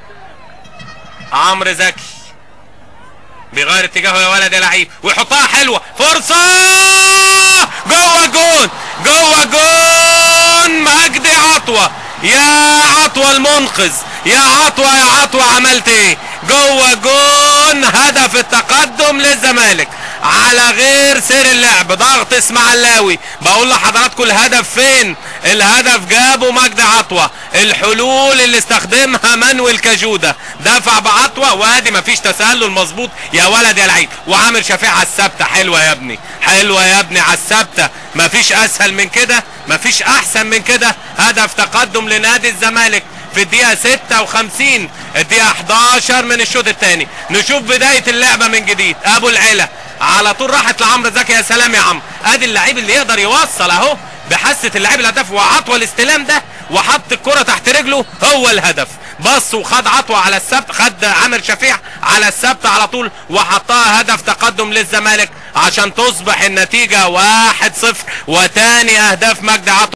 عمرو زكي بيغير اتجاهه يا ولد يا لعيب ويحطها حلوه، فرصه جوه جون، جوه جون مجدي عطوه. يا عطوه المنقذ، يا عطوه يا عطوه عملت ايه؟ جوه جون، هدف التقدم للزمالك على غير سير اللعب. ضغط اسماعيلاوي، بقول لحضراتكم الهدف فين؟ الهدف جابه مجدي عطوه. الحلول اللي استخدمها مانويل كاجودا، دفع بعطوه وادي مفيش تسلل مظبوط يا ولد يا لعيب. وعامر شفيع على الثابته، حلوه يا ابني، حلوه يا ابني على الثابته. مفيش اسهل من كده، مفيش احسن من كده. هدف تقدم لنادي الزمالك في الدقيقه 56، الدقيقه 11 من الشوط الثاني. نشوف بدايه اللعبه من جديد. ابو العلا على طول راحت لعمرو زكي، يا سلام يا عمرو. ادي اللعيب اللي يقدر يوصل اهو بحسه اللعيب الهداف. وعطوه الاستلام ده وحط الكره تحت رجله، هو الهدف. بص وخد عطوه على الثبت، خد عامر شفيع على الثبت على طول وحطها هدف تقدم للزمالك عشان تصبح النتيجه 1-0. وتاني اهداف مجدي عطوه.